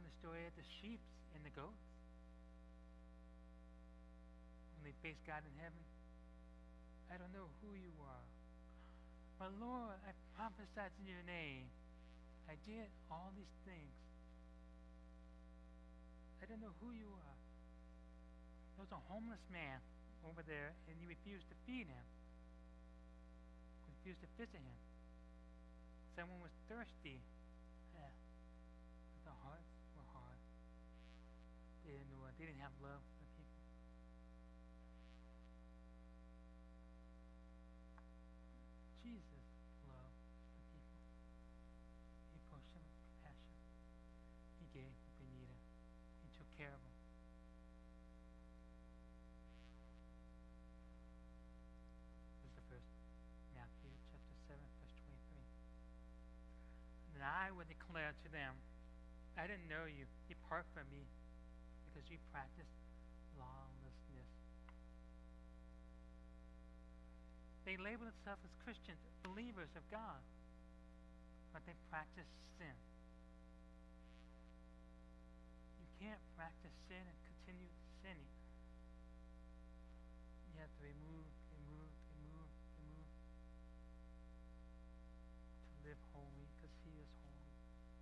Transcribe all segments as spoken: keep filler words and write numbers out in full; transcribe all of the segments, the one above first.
the story of the sheep and the goats when they face God in heaven. I don't know who you are, but Lord, I prophesied in your name. I did all these things. I don't know who you are. There was a homeless man over there, and you refused to feed him. Refused to visit him. Someone was thirsty. Yeah. But their hearts were hard. They didn't know. They didn't have love for people. Jesus loved the people. He approached them with compassion. He gave what they needed. He took care of them. This is the first Matthew chapter seven, verse twenty-three. And I will declare to them, I didn't know you. Depart from me, because you practice lawlessness. They label themselves as Christians, believers of God, but they practice sin. You can't practice sin and continue sinning. You have to remove, remove, remove, remove to live holy, because He is holy.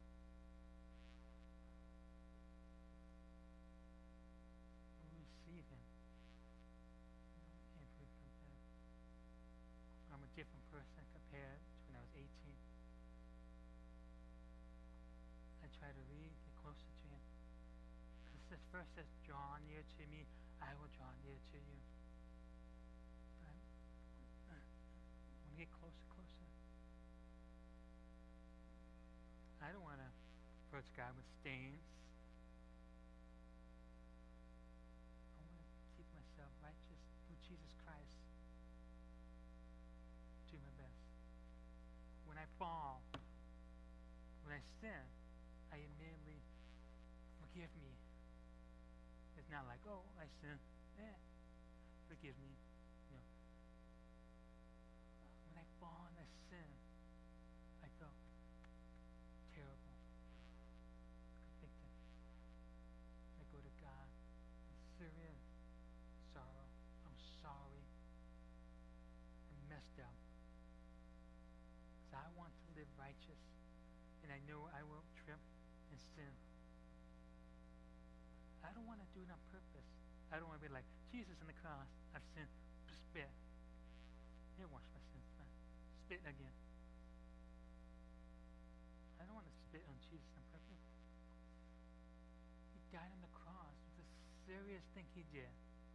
We receive Him and we become better. I'm a different person compared to when I was eighteen. I try to read, get closer to Him. Because this verse says, draw near to me, I will draw near to you. I want to get closer, closer. I don't want to approach God with stains. I want to keep myself righteous through Jesus Christ. Do my best. When I fall, when I sin, I immediately forgive me. It's not like, oh, I sin. Eh, forgive me. No. When I fall and I sin, I feel terrible, convicted. I go to God in serious sorrow. I'm sorry. I messed up. Because I want to live righteous, and I know I won't trip and sin. I don't want to do it on purpose. I don't want to be like, Jesus on the cross, I've sinned, spit. Here, wash my sins, man. Spit again. I don't want to spit on Jesus on purpose. He died on the cross. It was a serious thing He did.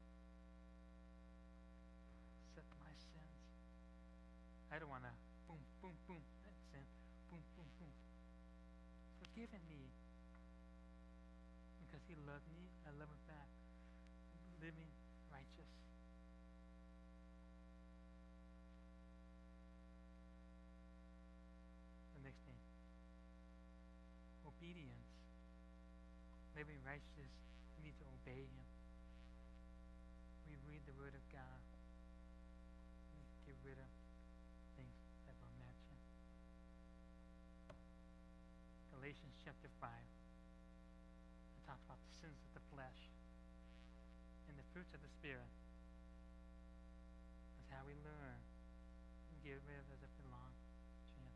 Set my sins. I don't want to boom, boom, boom, that's sin. Boom, boom, boom. Forgiven me. Because He loved me, I love Him back. Living righteous. The next thing. Obedience. Living righteous, we need to obey Him. We read the Word of God. We get rid of things that will match Him. Galatians chapter five. It talks about the sins of the flesh and the fruits of the Spirit. That's how we learn and get rid of as it belongs to Him.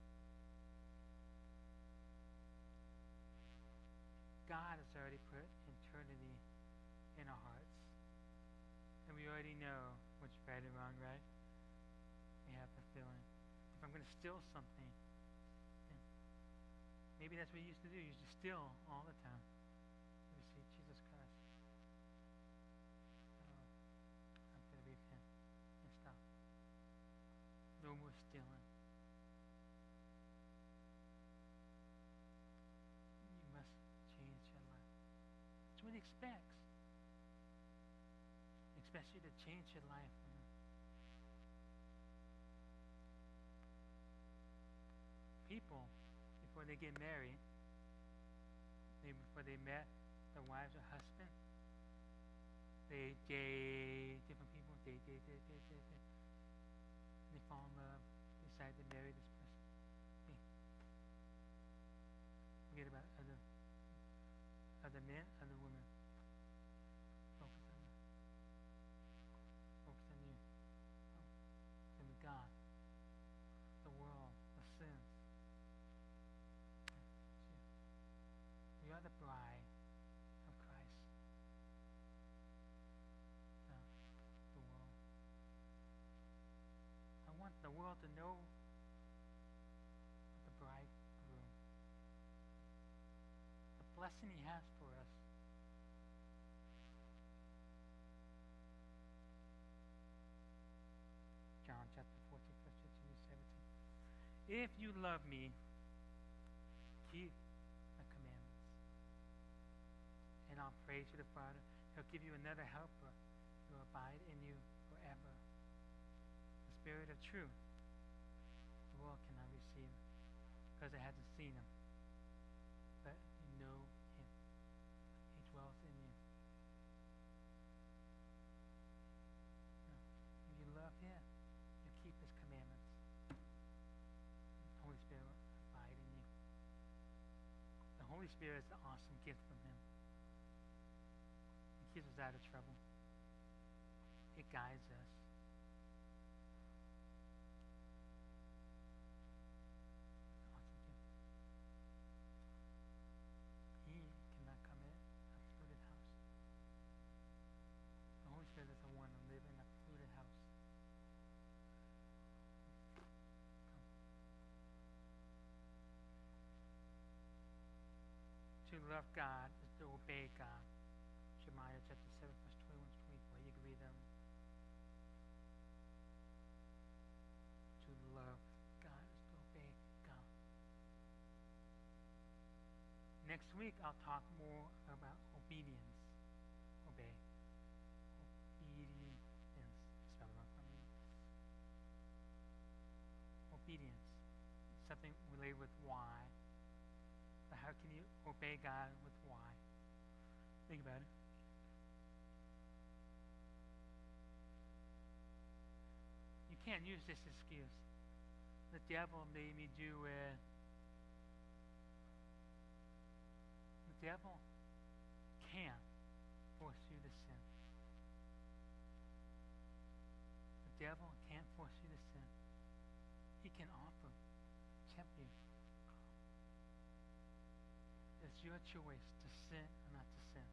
God has already put eternity in our hearts. And we already know what's right and wrong, right? We have the feeling. If I'm going to steal something, then maybe that's what you used to do. You used to steal all the time. You see Jesus Christ. Oh, I'm going to repent and stop. No more stealing. You must change your life. That's what He expects. He expects you to change your life. Man. People, before they get married, they, before they met their wives or husband, they date different people, date, date, date, date, date, date. They fall in love, decide to marry this person. Hey, forget about other men and the women. Focus on you. Focus on you. Focus on God, the world, the sins. We are the bride of Christ. The, the world. I want the world to know the bridegroom, the blessing he has for us. John chapter fourteen, verse fifteen to seventeen. If you love me, keep my commandments. And I'll pray to the Father. He'll give you another helper who will abide in you forever. The Spirit of truth. The world cannot receive him because it hasn't seen him. But you know him. He dwells in you. No. If you love him, you keep his commandments. The Holy Spirit will abide in you. The Holy Spirit is an awesome gift from him. It keeps us out of trouble. It guides us. Awesome gift. He cannot come in a polluted house. The Holy Spirit doesn't want to live in a polluted house. To love God is to obey God. Jeremiah chapter seven, verse twenty-one to twenty-four. You can read them. To love God is to obey God. Next week, I'll talk more about obedience. Obey. Obedience. Spell it out for me. Obedience. Something related with why. But how can you obey God with why? Think about it. You can't use this excuse. The devil made me do it. The devil can't force you to sin. The devil can't force you to sin. He can offer, tempt you. It's your choice to sin or not to sin.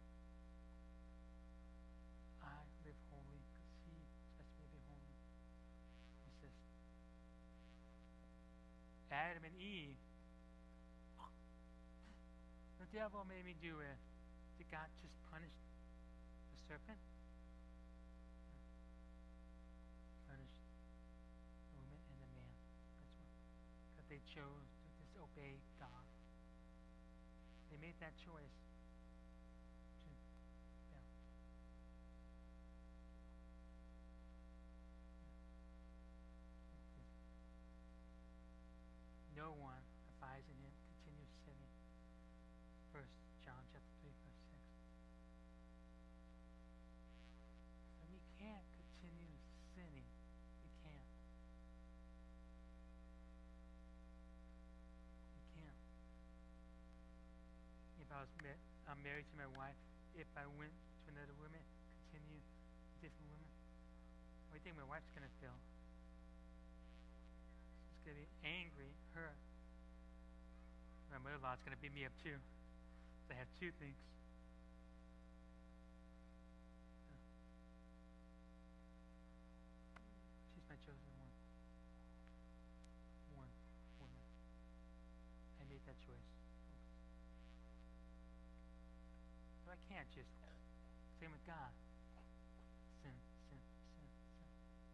I live holy because he expects me to be holy. Resist. Adam and Eve. The devil made me do it. Did God just punish the serpent? No. Punish the woman and the man. That's what. Because they chose to disobey God. They made that choice to fail. No one abides in him, continues sinning. First John chapter three, verse six. So we can't continue sinning. We can't. We can't. If I was met, I'm married to my wife, if I went to another woman, continue different women, what do you think my wife's gonna feel? She's gonna be angry, hurt. My mother-in-law's gonna beat me up too. So I have two things. She's my chosen one. One woman. I made that choice. So I can't just, same with God. Sin, sin, sin, sin.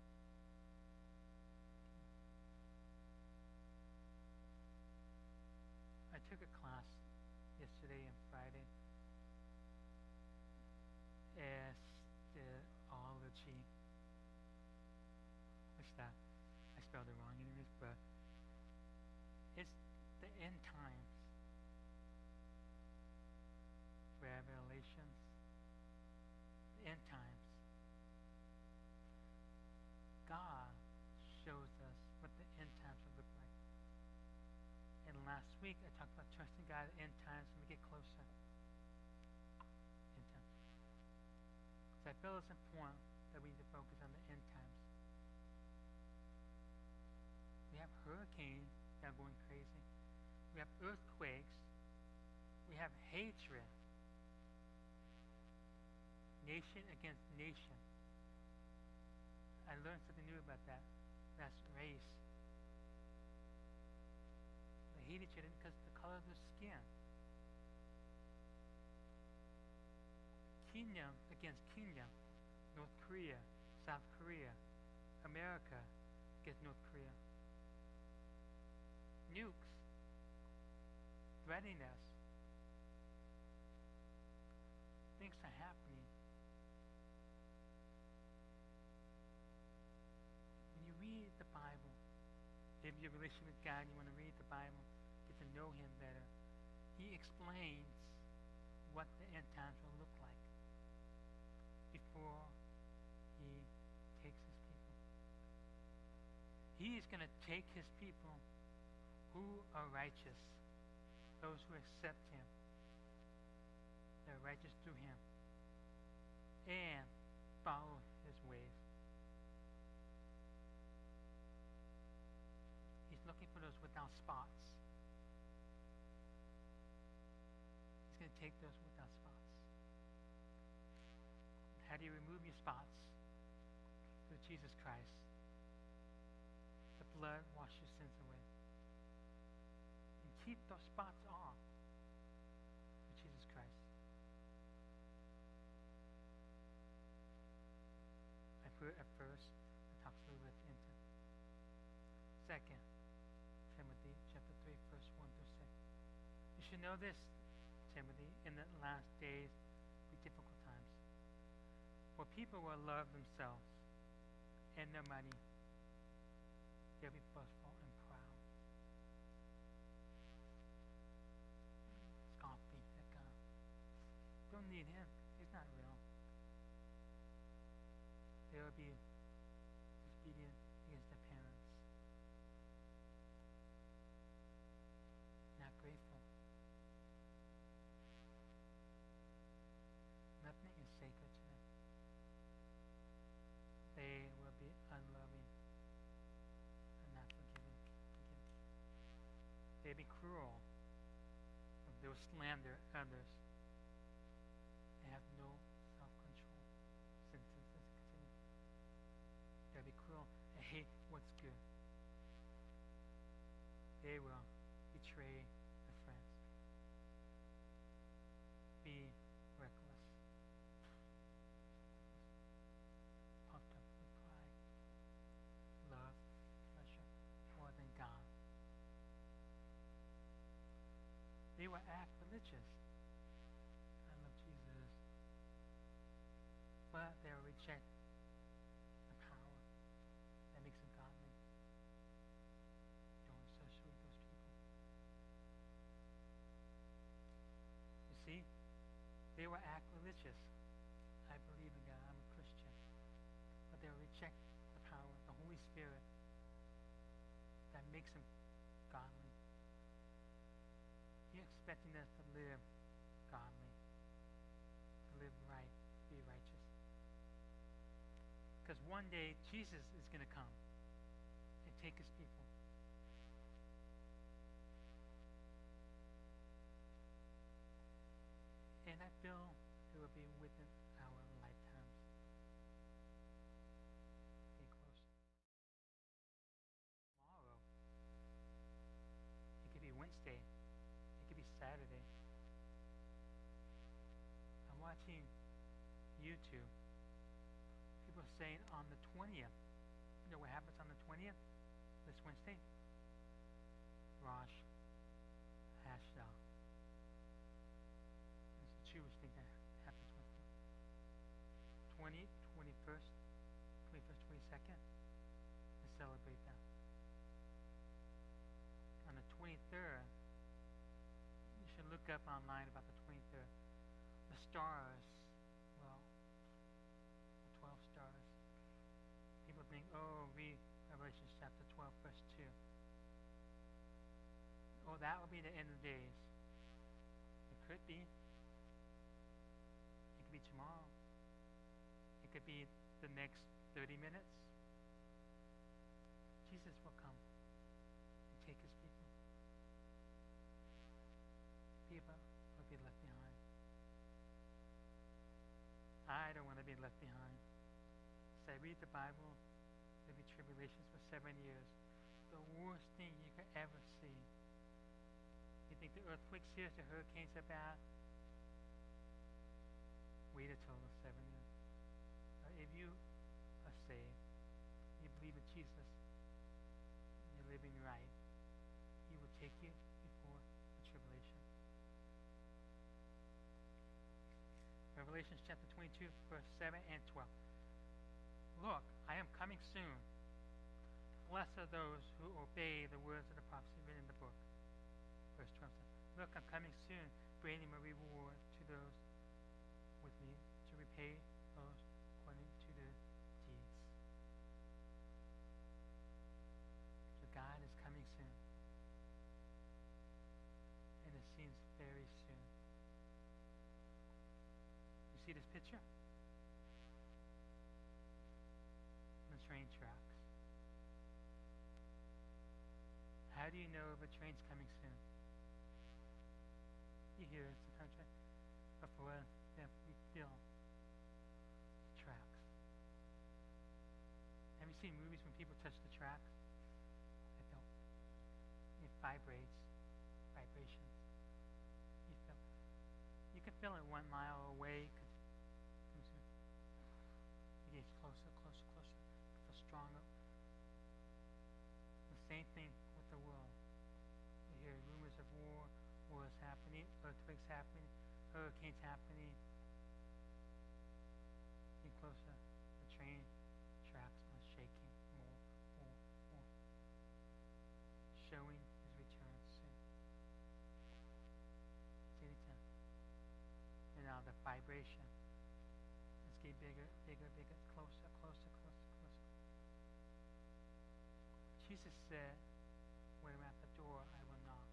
I took a class yesterday and Friday. Estology. What's that? I spelled it wrong anyways, but it's the end times. Revelations. The end times. God shows us what the end times will look like. And last week I talked about trusting God at end times when we get closer. So I feel it's important that we need to focus on the end times. We have hurricanes that are going crazy. We have earthquakes. We have hatred. Nation against nation. I learned something new about that. That's race. They hate each other because of the color of their skin. Kingdom against kingdom. North Korea, South Korea, America against North Korea. Nukes threatening us. Things are happening. When you read the Bible, if you have a relationship with God and you want to read the Bible, get to know Him better, He explains what the end times will look like before He takes His people. He is going to take His people who are righteous, those who accept Him. They're righteous through Him and follow His ways. He's looking for those without spots. He's going to take those without spots. How do you remove your spots? Through Jesus Christ. The blood washes your sins away. And keep those spots off with Jesus Christ. I put it at first, it talks a little bit into. Second, Timothy chapter three, verse one through six. You should know this, Timothy, in the last days be difficult times. For people will love themselves and their money. They'll be boastful and proud. Scoffing at God. Don't need Him. He's not real. They will be disobedient against their parents. Not grateful. Nothing is sacred to them. They will be unloving and not forgiving. They be cruel. They will slander others. They have no self-control. Sentences continue. They'll be cruel and hate what's good. They will betray their friends. Be reckless. Puffed up with pride. Love pleasure more than God. They will act religious. I love Jesus. But they will reject the power that makes them godly. Don't associate with those people. You see, they will act religious. I believe in God. I'm a Christian. But they will reject the power, the Holy Spirit that makes them godly. You're expecting us to live godly, to live right, be righteous. Because one day Jesus is going to come and take His people. And I feel it will be within our lifetimes. Stay close. Tomorrow. It could be Wednesday. It could be Saturday. I'm watching YouTube. People are saying on the twentieth. You know what happens on the twentieth? This Wednesday? Rosh Hashanah. It's a Jewish thing that happens Wednesday. twentieth, twenty-first, twenty-first, twenty-second. Let's celebrate that. On the twenty-third, you should look up online about the twenty-third. The stars, well, the twelve stars. People think, oh, read Revelation chapter twelve, verse two. Oh, that will be the end of days. It could be. It could be tomorrow. could be the next thirty minutes. Jesus will come and take his people. People will be left behind. I don't want to be left behind. As I read the Bible, there'll be tribulations for seven years. The worst thing you could ever see. You think the earthquakes here, the hurricanes are bad? Wait until the seven years. Uh, if you are saved, you believe in Jesus, you're living right, he will take you before the tribulation. Revelation chapter twenty-two, verse seven and twelve. Look, I am coming soon. Blessed are those who obey the words of the prophecy written in the book. Verse twelve says, look, I'm coming soon, bringing my reward to those with me, to repay those according to their deeds. So God is coming soon. And it seems very soon. You see this picture? The train tracks. How do you know if a train's coming soon? You hear it sometimes, right? But for us, yeah, we feel the tracks. Have you seen movies when people touch the tracks? I feel it vibrates, vibrations. You feel. You can feel it one mile away. It gets closer, closer, closer. You feel stronger. The same thing with the world. You hear rumors of war, wars happening, earthquakes happening, hurricanes happening. Get closer, the train tracks are shaking more, more, more. Showing his return soon. See the time. And now the vibration is getting bigger, bigger, bigger, closer, closer, closer, closer. Jesus said, when I'm at the door, I will knock.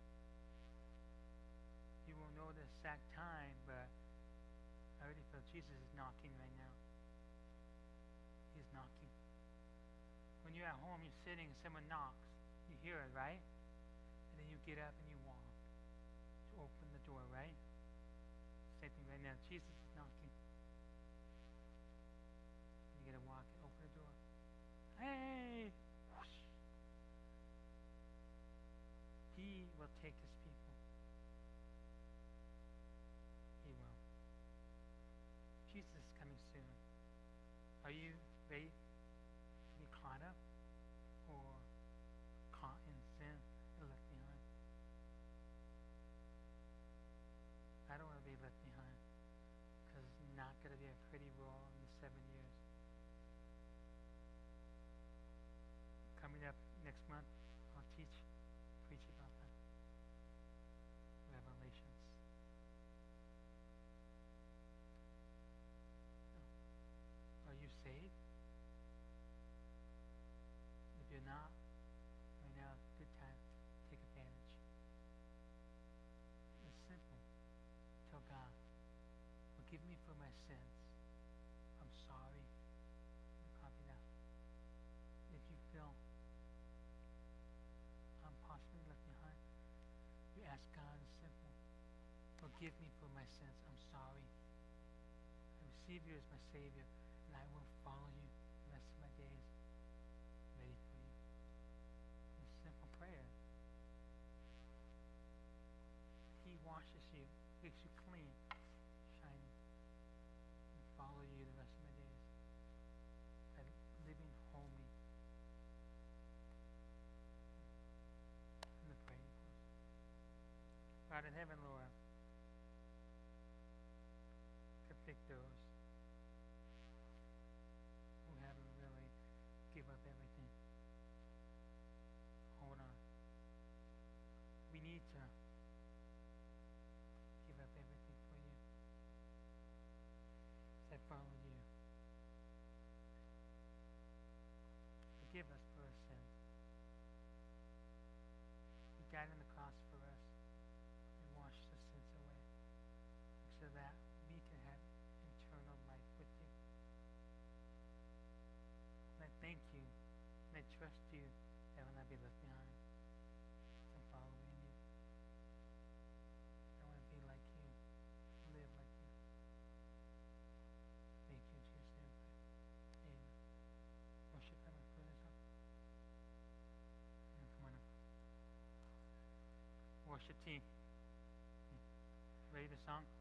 You won't know the exact time, but I already feel Jesus is knocking right now. He's knocking. When you're at home, you're sitting and someone knocks. You hear it, right? And then you get up and you walk to open the door, right? Same thing right now. Jesus is knocking. You gotta walk and open the door. Hey! Whoosh. He will take his people. He will. Jesus is coming soon. Are you ready to be caught up or caught in sin and left behind? I don't want to be left behind because it's not going to be a pretty role in the seven years. Coming up next month, I'll teach, preach about that. Revelations. Are you saved? If you're not, right now is a good time to take advantage. It's simple. Tell God, forgive me for my sins. I'm sorry. Copy that. If you feel I'm possibly left behind, you ask God, it's simple. Forgive me for my sins. I'm sorry. I receive you as my Savior, and I will follow you the rest of my days. Ready for you. It's a simple prayer. He washes you, makes you clean, shining, and follow you the rest of my days by living holy. And the praying close. God in heaven, Lord, convict those who haven't really give up everything. Hold on. We need to give up everything for you. As I follow you. Forgive us for our sins. You died on the cross for us. You washed us you that will not be left behind and following you. I want to be like you, live like you. Thank you, Jesus. Amen. Worship, I'm going to put this up. Yeah, come on up. Worship team. Ready to song?